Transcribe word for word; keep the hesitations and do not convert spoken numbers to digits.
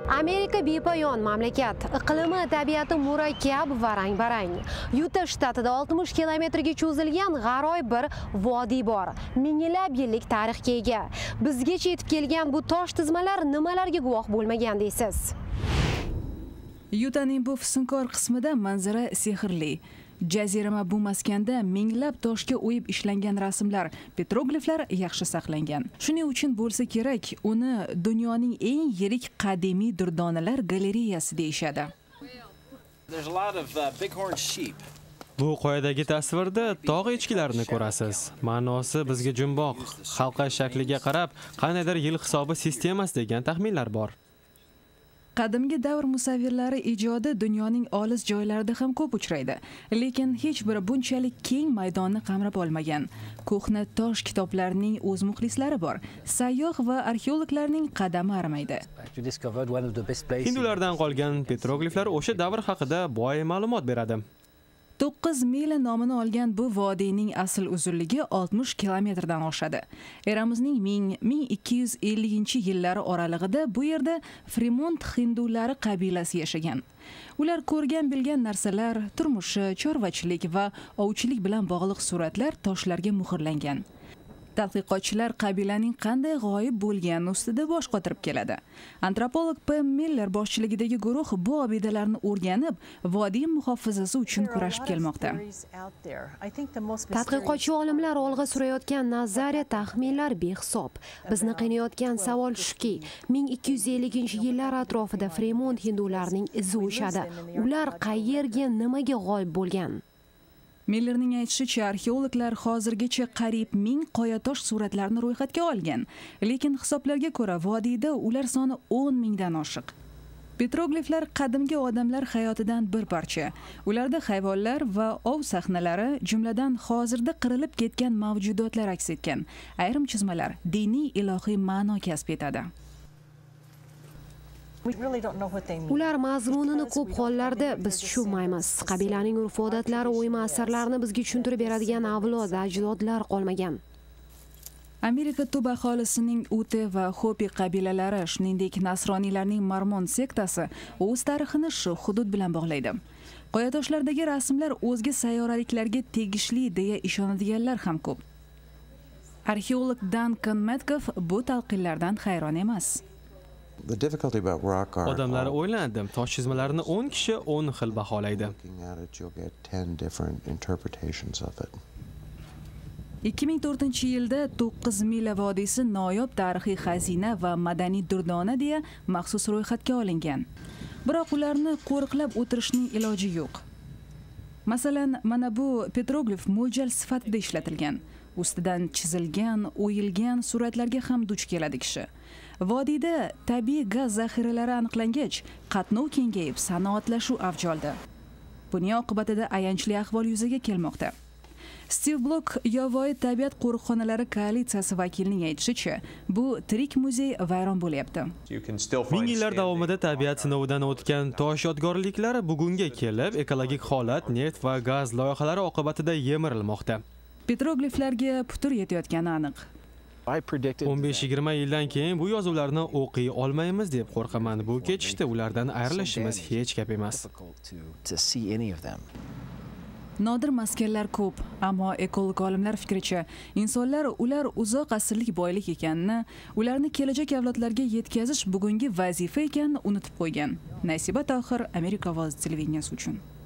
Amerika bepoyon mamlakat, iqlimi tabiati murakkab va rang-barang. Yuta shtatida oltmish kilometrga cho'zilgan g'aroyib bir vodiy bor. Minglab yillik tarixga ega. Bizgacha yetib kelgan bu tosh tizmalar nimalarga guvoh bo'lmagan deysiz? Yutaning bu fusunkor qismida manzara sehrli. Jazirama bu maskanda minglab toshga o'yib ishlangan rasmlar, petrogliflar yaxshi saqlangan. Shuning uchun bo'lsa kerak, uni dunyoning eng yirik qadimiy durdonalar galereyasi deyishadi. Bu qoyadagi tasvirda tog' echkilarini ko'rasiz. Ma'nosi bizga jumboq, halqa shakliga qarab, qandaydir yil hisobi sistemasi degan taxminlar bor. Qadimgi davr musavvirlari ijodi dunyoning olis joylarida ham ko'p uchraydi, lekin hech biri bunchalik keng maydonni qamrab olmagan. Ko'hna tosh kitoblarining o'z muxlislari bor. Sayyoh va arxeologlarning qadami arimaydi. Hindulardan qolgan petrogliflar o'sha davr haqida boy ma'lumot beradi. to'qqiz mil nomini olgan bu vodiyning asl uzunligi oltmish kilometrdan oshadi. Eramizning ming ikki yuz ellinchi yillari oralig'ida bu yerda Fremont hindulari qabilasi yashagan. Ular ko'rgan bilgan narsalar, turmushi, chorvachilik va ovchilik bilan bog'liq suratlar toshlarga muhrlangan. Tadqiqotchilar qabilaning qanday g'oyib bo'lgani ustida bosh qotirib keladi. Antropolog P. Miller boshchiligidagi guruh bu obidalarni o'rganib, vodiy muhofazasi uchun kurashib kelmoqda. Tadqiqotchi olimlar olg'a surayotgan nazariya, taxminlar behisob. Bizni qiynayotgan savol shuki, ming ikki yuz ellinchi yillar atrofida Fremont hindularining izi o'chadi. Ular qayerga, nimaga g'oyib bo'lgan? Millerning aytishicha, arxeologlar hozirgacha qariyb ming qoyatosh suratlarni ro'yxatga olgan, lekin hisoblarga ko'ra vodiyda ular soni o'n mingdan oshiq. Petrogliflar qadimgi odamlar hayotidan bir parcha. Ularda hayvonlar va ov sahnalari, jumladan hozirda qirilib ketgan mavjudotlar aks etgan. Ayrim chizmalar diniy ilohiy ma'no kasb etadi. Ular mazmunini ko'p hollarda biz tushunmaymiz. Qabilaning urf-odatlari, o'yma asarlarini bizga tushuntirib beradigan avlod, ajdodlar qolmagan. Amerika tub aholisining Ute va Hopi qabilalari, shuningdek nasroniylarning Mormon sektasi o'z tarixini shu hudud bilan bog'laydi. Qoyatoshlardagi rasmlar o'zga sayyoraliklarga tegishli deya ishonadiganlar ham ko'p. Arxeolog Duncan Metcalf bu talqinlardan hayron emas. Odamlar o'ylandi, tosh chizmalarini o'n kishi o'n xil baholaydi. ikki ming to'rtinchi yilda to'qqiz mil vodiysi noyob tarixiy xazina va madaniy durdona deya maxsus ro'yxatga olingan. Biroq ularni qo'riqlab o'tirishning iloji yo'q. Masalan, mana bu petroglif mo'ljal sifatida ishlatilgan. Ustidan chizilgan, o'yilgan suratlarga ham duch keladi kishi. Vodiyda tabiiy gaz zaxiralari aniqlangach, qatnov kengayib, sanoatlashuv avj oldi. Buning oqibatida ayanchli ahvol yuzaga kelmoqda. Steve Block, Yovvoyi tabiat qo'riqxonalari koalitsiyasi vakilining aytishicha, bu tirik muzey vayron bo'lyapti. Ming yillar davomida tabiat sinovidan o'tgan tosh yodgorliklari bugunga kelib, ekologik holat, neft va gaz loyihalari oqibatida yemirilmoqda. Petrogliflarga putur yetayotgani aniq. o'n besh yigirma yildan keyin bu yozuvlarni o'qiy olmaymiz deb qo'rqaman. Bu ketishda ulardan ayrilishimiz hech gap emas. Nodir maskanlar ko'p, ammo ekolog olimlar fikricha, insonlar ular uzoq asrlik boylik ekanini, ularni kelajak avlodlarga yetkazish bugungi vazifa ekanini unutib qo'ygan. Nasiba Tohir, Amerika ovozi televideniyasi uchun.